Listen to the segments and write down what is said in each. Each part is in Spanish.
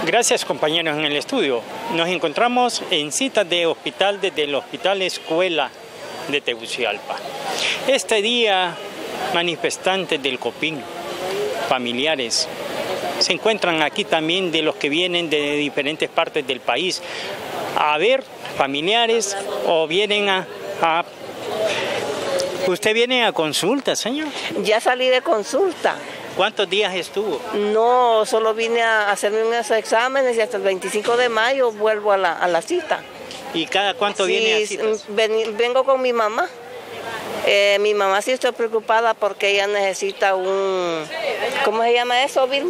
Gracias, compañeros en el estudio. Nos encontramos en cita de hospital desde el Hospital Escuela de Tegucigalpa. Este día, manifestantes del COPIN, familiares, se encuentran aquí también de los que vienen de diferentes partes del país a ver familiares o vienen a... ¿Usted viene a consulta, señor? Ya salí de consulta. ¿Cuántos días estuvo? No, solo vine a hacerme unos exámenes y hasta el 25 de mayo vuelvo a la cita. ¿Y cada cuánto viene a citas? Vengo con mi mamá. Mi mamá sí estoy preocupada porque ella necesita un... ¿Cómo se llama eso, Vilma?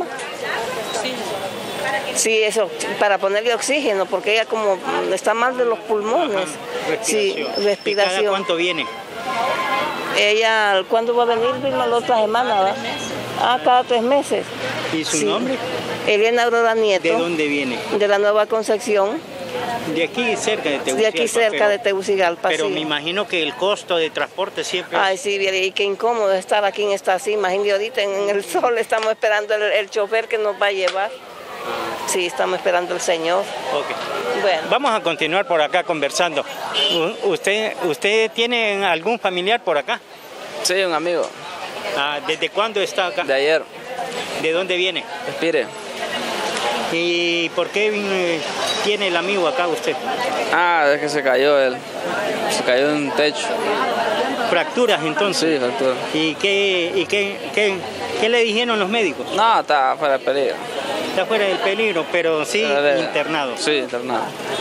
Sí, eso, para ponerle oxígeno, porque ella como está mal de los pulmones. Ajá, respiración. Sí, respiración. ¿Y cada cuánto viene? Ella, ¿cuándo va a venir, Vilma? La otra semana, ¿verdad? Cada 3 meses. ¿Y su nombre? Elena Aurora Nieto. ¿De dónde viene? De la Nueva Concepción. De aquí cerca de Tegucigalpa. De aquí cerca de Tegucigalpa, pero sí. Me imagino que el costo de transporte siempre... Ay, sí, y qué incómodo estar aquí en esta así. Imagínate ahorita en el sol, estamos esperando el chofer que nos va a llevar. Sí, estamos esperando al señor. Okay. Bueno. Vamos a continuar por acá conversando. ¿Usted tiene algún familiar por acá? Sí, un amigo. ¿Desde cuándo está acá? De ayer. ¿De dónde viene? Espire. ¿Y por qué tiene el amigo acá usted? Es que se cayó él. Se cayó en un techo. ¿Fracturas entonces? Sí, fracturas. ¿Y qué le dijeron los médicos? No, está fuera de peligro. Está fuera del peligro, pero sí internado. Sí, internado.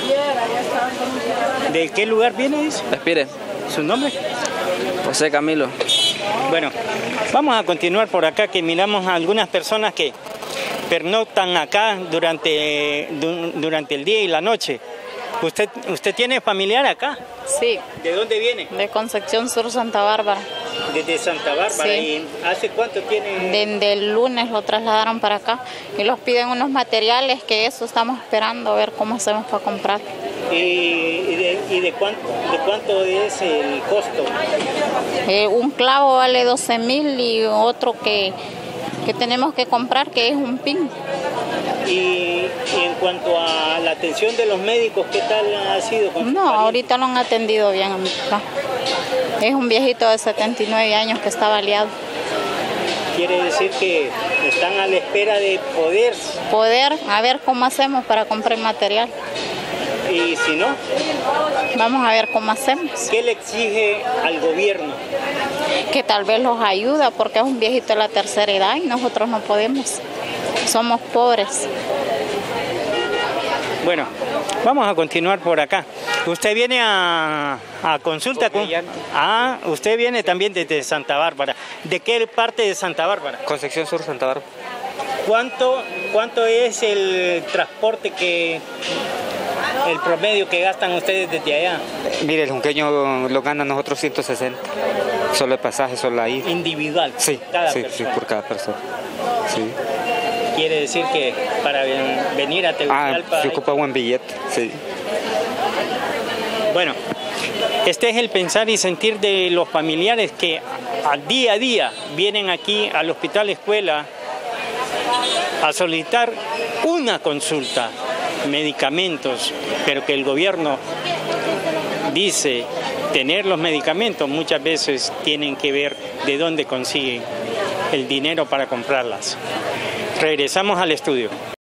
¿De qué lugar viene, dice? Espire. ¿Su nombre? José Camilo. Bueno, vamos a continuar por acá, que miramos a algunas personas que pernoctan acá durante el día y la noche. ¿Usted tiene familiar acá? Sí. ¿De dónde viene? De Concepción Sur, Santa Bárbara. ¿Desde Santa Bárbara? Sí. ¿Y hace cuánto tiene? Desde el lunes lo trasladaron para acá y los piden unos materiales que eso estamos esperando a ver cómo hacemos para comprar. ¿Y de cuánto es el costo? Un clavo vale 12,000 y otro que tenemos que comprar que es un pin. Y en cuanto a la atención de los médicos, ¿qué tal ha sido? No, ahorita lo han atendido bien a mi papá. Es un viejito de 79 años que está baleado. Quiere decir que están a la espera de poder A ver cómo hacemos para comprar material. Y si no, vamos a ver cómo hacemos. ¿Qué le exige al gobierno? Que tal vez los ayuda porque es un viejito de la tercera edad y nosotros no podemos. Somos pobres. Bueno, vamos a continuar por acá. ¿Usted viene a consulta con...? Usted viene también desde Santa Bárbara. ¿De qué parte de Santa Bárbara? Concepción Sur, Santa Bárbara. ¿Cuánto es el transporte el promedio que gastan ustedes desde allá? Mire, el junqueño lo gana nosotros 160. Solo el pasaje, solo la ida. ¿Individual? Sí, sí, por cada persona. Sí. Quiere decir que para venir a Tegucigalpa... se ocupa buen billete, sí. Bueno, este es el pensar y sentir de los familiares que día a día vienen aquí al Hospital Escuela a solicitar una consulta, medicamentos, pero que el gobierno dice tener los medicamentos, muchas veces tienen que ver de dónde consiguen el dinero para comprarlas. Regresamos al estudio.